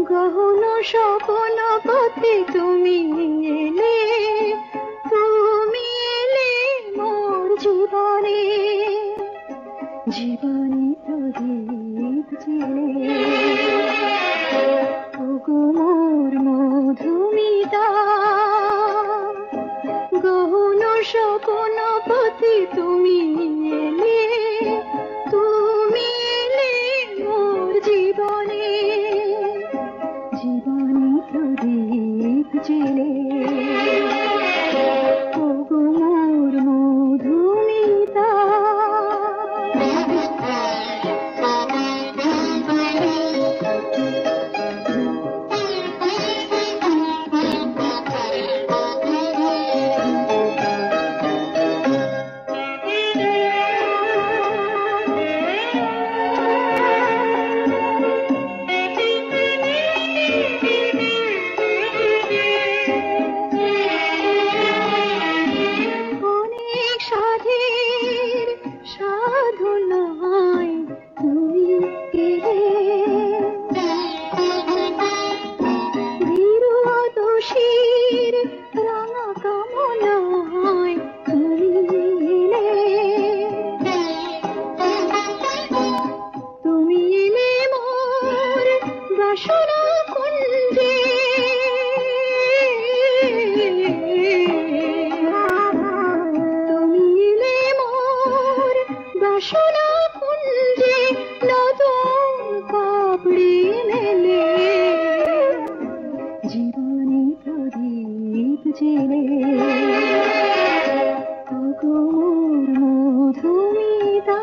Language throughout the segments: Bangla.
গহন স্বপ্ন পথে তুমি এলে, তুমি এলে মোর জীবনে, জীবনে প্রদীপ জেলে। ওগো মোর মধুমিতা, গহন স্বপ্ন পথে তুমি এলে, তুমি এলে মোর জীবনে, জীবনে প্রদীপ জেলে। ওগো মোর মধুমিতা। সাধনায় তুমি এলে, বীরদোষীর রাঙা কামনায় তুমি এলে, তুমি এলে মোর বাসনা কুঞ্জে, বাসনা কুঞ্জে নতুন পাপড়ি মেলে, জীবনে প্রদীপ জেলে। ওগো মোর মধুমিতা।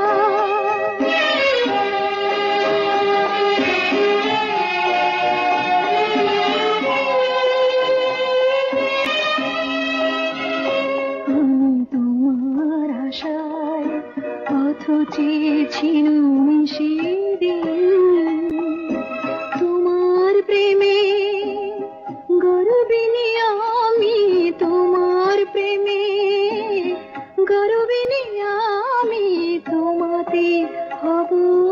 আমি তোমার আশায় পথ চেয়েছিলুম সেদিন, তোমার প্রেমে গর্বিনী আমি, তোমার প্রেমে গর্বিনী আমি, তোমাতে হব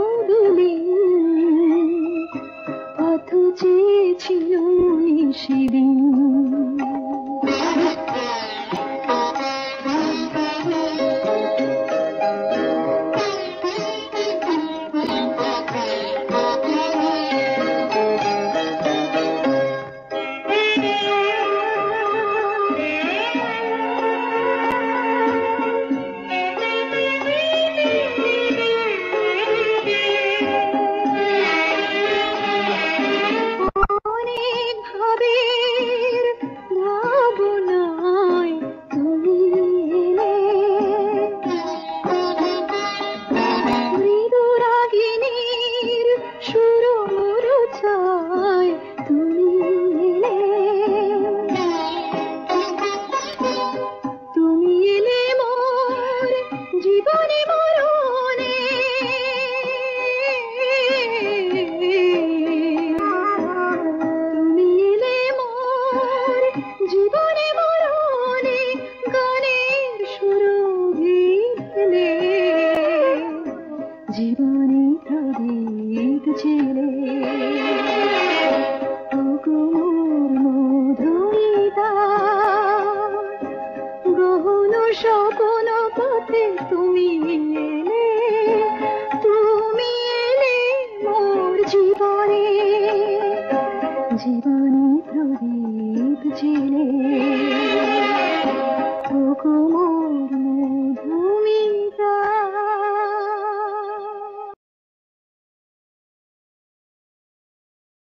বিলীন, পথ চেয়েছিলুম সেদিন। জীবনে মরণে গানের সুরভিলে, জীবনে প্রদীপ জেলে। ওগো মোর মধুমিতা, গহন স্বপ্ন পথে তুমি এলে, তুমি এলে মোর জীবনে, জীবনে প্রদীপ জেলে।